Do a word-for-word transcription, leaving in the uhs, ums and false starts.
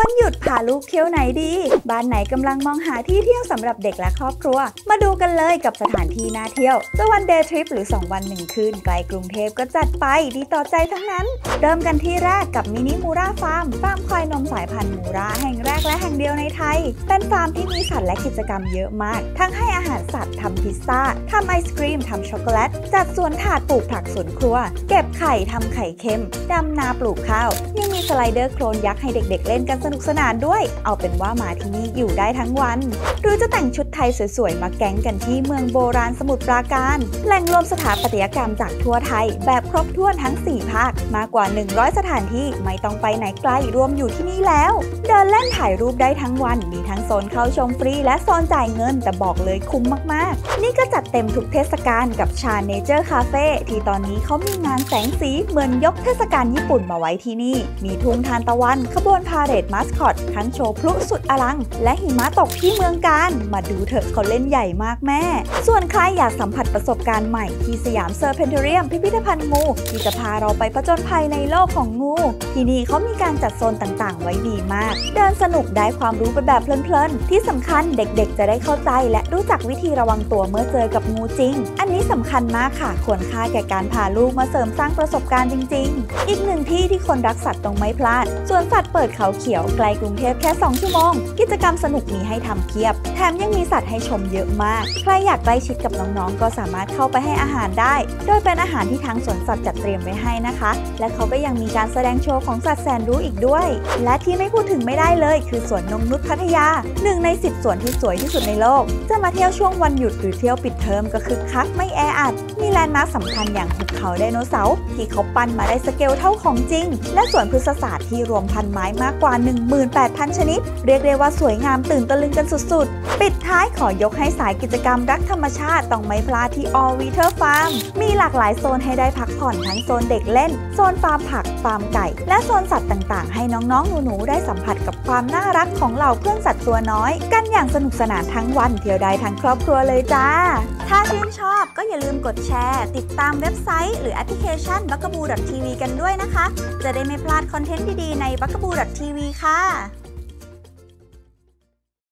วันหยุดพาลูกเที่ยวไหนดีบ้านไหนกำลังมองหาที่เที่ยวสำหรับเด็กและครอบครัวมาดูกันเลยกับสถานที่น่าเที่ยวจะวันเดย์ทริปหรือสองวันหนึ่งคืนไกลกรุงเทพก็จัดไปดีต่อใจทั้งนั้นเริ่มกันที่แรกกับมินิมูราฟาร์มฟาร์มควายนมสายพันธุ์มูราแห่งแรกและแห่งเดียวในไทยเป็นฟาร์มที่มีสัตว์และกิจกรรมเยอะมากทั้งให้อาหารสัตว์ทำพิซซ่าทำไอศกรีมทำช็อกโกแลตจัดสวนถาดปลูกผักสวนครัวเก็บไข่ทำไข่เค็มดำนาปลูกข้าวยังมีสไลเดอร์โคลนยักษ์ให้เด็กๆเล่นกันสนุกสนานด้วยเอาเป็นว่ามาที่นี่อยู่ได้ทั้งวันหรือจะแต่งชุดไทยสวยๆมาแก๊งกันที่เมืองโบราณสมุทรปราการแหล่งรวมสถาปัตยกรรมจากทั่วไทยแบบครบถ้วนทั้งสี่ภาคมากกว่าหนึ่งร้อยสถานที่ไม่ต้องไปไหนไกลรวมอยู่ที่นี่แล้วเดินเล่นถ่ายรูปได้ทั้งวันมีทั้งโซนเข้าชมฟรีและโซนจ่ายเงินแต่บอกเลยคุ้มมากๆนี่ก็จัดเต็มทุกเทศกาลกับชาเนเจอร์คาเฟ่ที่ตอนนี้เขามีงานแสงสีเหมือนยกเทศกาลญี่ปุ่นมาไว้ที่นี่มีทุ่งทานตะวันขบวนพาเหรดมาสคอตทั้งโชว์พลุสุดอลังและหิมะตกที่เมืองกาญมาดูเถอะเขาเล่นใหญ่มากแม่ส่วนใครอยากสัมผัสประสบการณ์ใหม่ที่สยามเซอร์เพนเทเรียมพิพิธภัณฑ์งูที่จะพาเราไปผจญภัยในโลกของงูที่นี่เขามีการจัดโซนต่างๆไว้ดีมากเดินสนุกได้ความรู้ไปแบบเพลินๆที่สำคัญเด็กๆจะได้เข้าใจและรู้จักวิธีระวังตัวเมื่อเจอกับงูจริงอันนี้สำคัญมากค่ะควรค่าแก่การพาลูกมาเสริมสร้างประสบการณ์จริงๆอีกหนึ่งที่ที่คนรักสัตว์ต้องไม่พลาดสวนสัตว์เปิดเขาเขียวไกลกรุงเทพแค่สองชั่วโมงกิจกรรมสนุกมีให้ทำเพียบแถมยังมีสัตว์ให้ชมเยอะมากใครอยากใกล้ชิดกับน้องๆก็สามารถเข้าไปให้อาหารได้โดยเป็นอาหารที่ทางสวนสัตว์จัดเตรียมไว้ให้นะคะและเขาก็ยังมีการแสดงโชว์ของสัตว์แสนรู้อีกด้วยและที่ไม่พูดถึงไม่ได้เลยคือสวนนงนุชพัทยาหนึ่งในสิบสวนที่สวยที่สุดในโลกจะมาเที่ยวช่วงวันหยุดหรือเที่ยวปิดเทอมก็คึกคักไม่แออัดมีแลนด์มาร์คสำคัญอย่างหุบเขาไดโนเสาร์ที่เขาปั้นมาได้สเกลเท่าของจริงและสวนพฤกษศาสตร์ที่รวมพันไม้มากกว่า หนึ่งหมื่นแปดพัน ชนิดเรียกได้ว่าสวยงามตื่นตะลึงกันสุดๆปิดท้ายขอยกให้สายกิจกรรมรักธรรมชาติต้องไม่พลาดที่ All Weather Farm มีหลากหลายโซนให้ได้พักผ่อนทั้งโซนเด็กเล่นโซนฟาร์มผักฟาร์มไก่และโซนสัตว์ต่างๆให้น้องๆหนูๆได้สัมผัสกับความน่ารักของเหล่าเพื่อนสัตว์ตัวน้อยกันอย่างสนุกสนานทั้งวันเที่ยวได้ทั้งครอบครัวเลยจ้าถ้าชื่นชอบก็อย่าลืมกดแชร์ติดตามเว็บไซต์หรือแอปพลิเคชัน บักกะบู ดอท ที วี กันด้วยนะคะจะได้ไม่พลาดคอนเทนต์ดีๆใน บักกะบู ดอท ที วี ค่ะ